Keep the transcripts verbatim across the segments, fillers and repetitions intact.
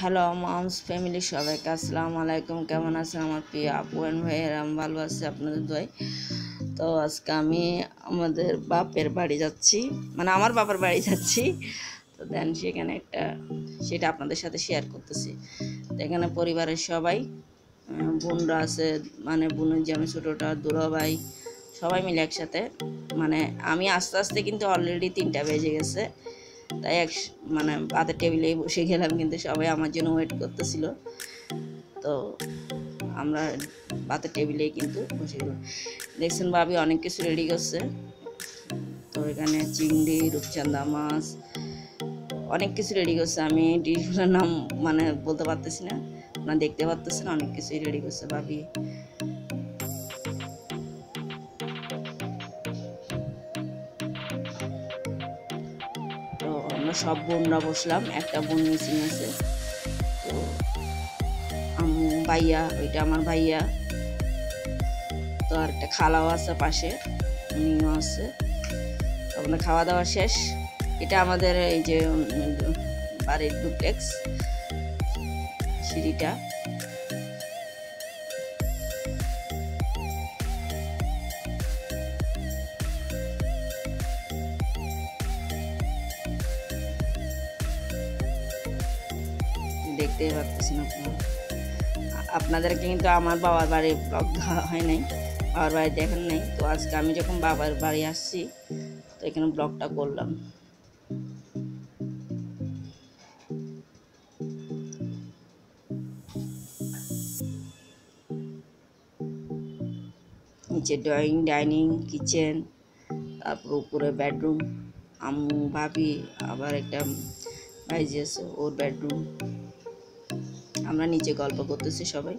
Hello moms family সবাইকে আসসালামু আলাইকুম। কেমন আছেন আমার প্রিয় আপু এন্ড ভাইয়েরা? আমি ভালো আছি আপনাদের দোয়ায়। তো আজকে আমি আমাদের বাপের বাড়ি যাচ্ছি, মানে আমার বাপের বাড়ি যাচ্ছি। তো দেন সেখানে একটা সেটা আপনাদের সাথে শেয়ার করতেছি। তো এখানে পরিবারের সবাই, বোনরা আছে, মানে বোনের যে আমি ছোটোটা দুলা ভাই, সবাই মিলে একসাথে। মানে আমি আস্তে আস্তে কিন্তু অলরেডি তিনটা বেজে গেছে, তাই এক মানে ভাতের টেবিলেই বসে গেলাম, কিন্তু সবাই আমার জন্য ওয়েট করতেছিল। তো আমরা ভাতের টেবিলেই কিন্তু বসে গেলাম। দেখছেন ভাবি অনেক কিছু রেডি করছে। তো এখানে চিংড়ি, রূপচাঁদা মাছ, অনেক কিছু রেডি করছে। আমি ডিশগুলোর নাম মানে বলতে পারতেছি না, না দেখতে পারতেছি না, অনেক কিছুই রেডি করছে ভাবি। তো আমরা সব বোনরা বসলাম, একটা বোন মিসিং আছে। তো ভাইয়া, ওইটা আমার ভাইয়া। তো আর একটা খালাও আছে পাশে, উনিও আছে। আমাদের খাওয়া দাওয়া শেষ। এটা আমাদের এই যে বাড়ির ডুপ্লেক্স সিঁড়িটা। দেখতে পাচ্ছেন আপনারা। আপনাদেরকে কিন্তু আমার বাবার বাড়ির ব্লগ দেওয়া হয় নাই, বাবার বাড়ি দেখেন নাই। তো আজকে আমি যখন বাবার বাড়ি আসছি, তো এখানে ব্লগটা করলাম। নিচে ড্রয়িং, ডাইনিং, কিচেন, তারপর উপরে বেডরুম, আম্মু, ভাবি, আবার একটা ভাইজি আছে, ওর বেডরুম। আমরা নিচে গল্প করতেছি সবাই।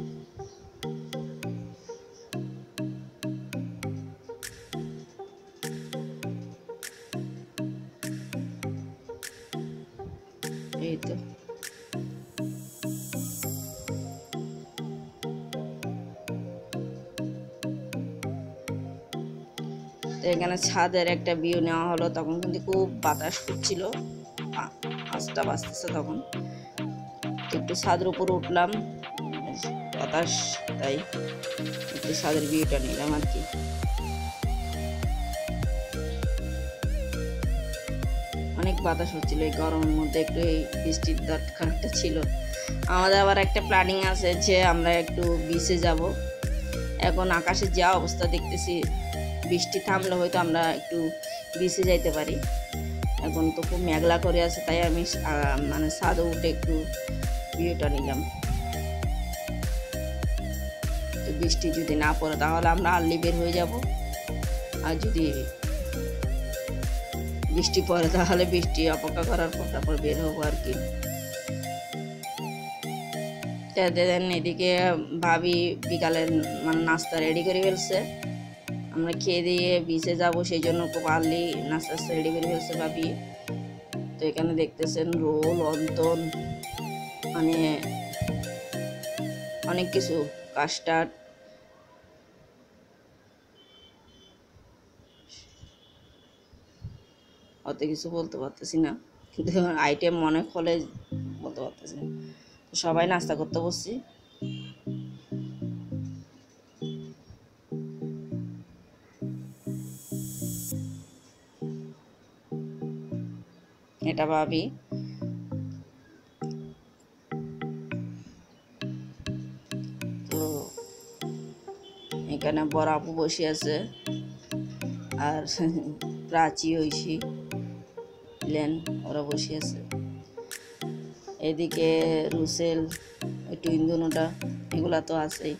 এই তো এখানে ছাদের একটা ভিউ নেওয়া হলো। তখন কিন্তু খুব বাতাস করছিল, পাঁচটা বাজতেছে তখন। একটু ছাদের উপরে উঠলাম, বাতাস, তাই একটু ছাদের ভিউটা নিলাম আর কি। অনেক বাতাস হচ্ছিল এই গরমের মধ্যে, একটু এই বৃষ্টির দরকারটা ছিল। আমাদের আবার একটা প্ল্যানিং আছে যে আমরা একটু বিচে যাব। এখন আকাশে যা অবস্থা দেখতেছি, বৃষ্টি থামলে হয়তো আমরা একটু বিচে যাইতে পারি। এখন তো খুব মেঘলা করে আছে, তাই আমি মানে ছাদে উঠে একটু ভিউটা নিলাম। তো বৃষ্টি যদি না পড়ে তাহলে আমরা আর্লি বের হয়ে যাব, আর যদি বৃষ্টি পড়ে তাহলে বৃষ্টি অপেক্ষা করার পর তারপর বের হবো আর কি। এদিকে ভাবি বিকালের মানে নাস্তা রেডি করে ফেলছে। আমরা খেয়ে দিয়ে বিচে যাব, সেই জন্য খুব আর্লি নাস্তা নাস্তা রেডি করে ফেলছে ভাবি। তো এখানে দেখতেছেন রোল, অন্তন, মানে অনেক কিছু, কাস্টার্ড, অত কিছু বলতে পারতেছি না, কিন্তু আইটেম অনেক হলে বলতে পারতেছি না। সবাই নাস্তা করতে বসছি। এটা ভাবি। তো এখানে বড় আপু বসে আছে, আর প্রাচী, ঐশী, লেন, ওরা বসে আছে। এদিকে রুসেল, একটু ইন্দুনটা, এগুলা তো আছেই।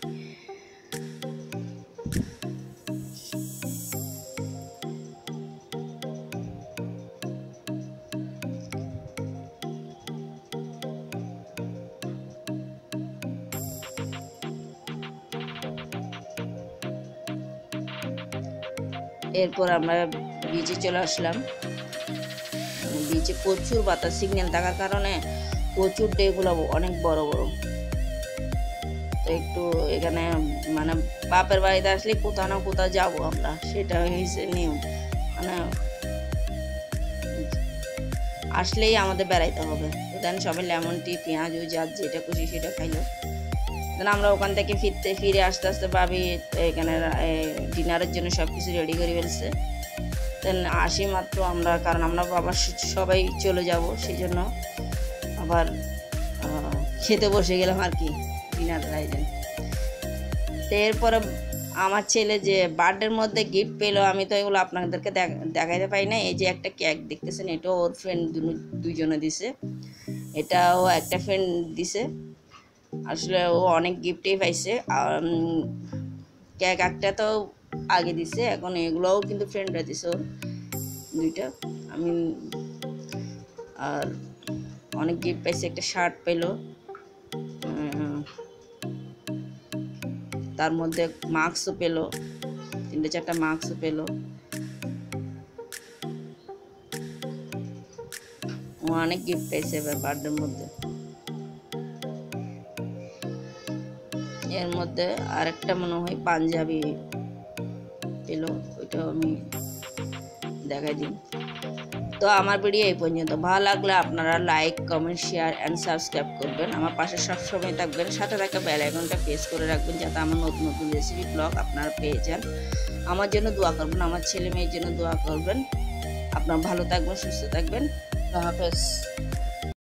এরপর আমরা বিচে চলে আসলাম। বিচে প্রচুর বাতাস, সিগন্যাল থাকার কারণে প্রচুর ডেগুলো অনেক বড় বড়। তো একটু এখানে মানে বাপের বাড়িতে আসলে কোথাও না কোথাও যাবো আমরা, সেটা হয়েছে নিয়ম। মানে আসলেই আমাদের বেড়াইতে হবে। দেন সবাই লেমন টি পেঁয়াজ যার যেটা খুশি সেটা খাইলো। দেন আমরা ওখান থেকে ফিরতে ফিরে আস্তে আস্তে ভাবি এখানে ডিনারের জন্য সব কিছু রেডি করে ফেলছে। দেন আসি মাত্র আমরা, কারণ আমরা আবার সবাই চলে যাব সেই জন্য আবার খেতে বসে গেলাম আর কি ডিনারের আয়োজন। তো এরপরে আমার ছেলে যে বার্থডের মধ্যে গিফট পেলো, আমি তো এগুলো আপনাদেরকে দেখাইতে পারি না। এই যে একটা কেক দেখতেছেন, এটাও ওর ফ্রেন্ড দুইজনে দিছে, এটাও একটা ফ্রেন্ড দিছে। আসলে ও অনেক গিফটই পাইছে। কেক একটা তো আগে দিছে, এখন এগুলোও কিন্তু ফ্রেন্ডরা দিছে ওর দুইটা। আমি আর অনেক গিফট পাইছে, একটা শার্ট পেলো, তার মধ্যে মাস্কও পেলো, তিনটে চারটা মাস্কও পেলো। ও অনেক গিফট পাইছে এবার বার্থডের মধ্যে। এর মধ্যে আরেকটা মনে হয় পাঞ্জাবি পেলো, ওইটাও আমি দেখাই দিই। তো আমার ভিডিও এই পর্যন্ত। ভালো লাগলে আপনারা like comment share and subscribe করবেন, আমার পাশে সবসময় থাকবেন, সাথে থাকা বেল আইকনটা প্রেস করে রাখবেন যাতে আমার নতুন নতুন রেসিপি ব্লগ আপনারা পেয়ে যান। আমার জন্য দোয়া করবেন, আমার ছেলে মেয়ের জন্য দোয়া করবেন। আপনারা ভালো থাকবেন, সুস্থ থাকবেন। আল্লাহ হাফেজ।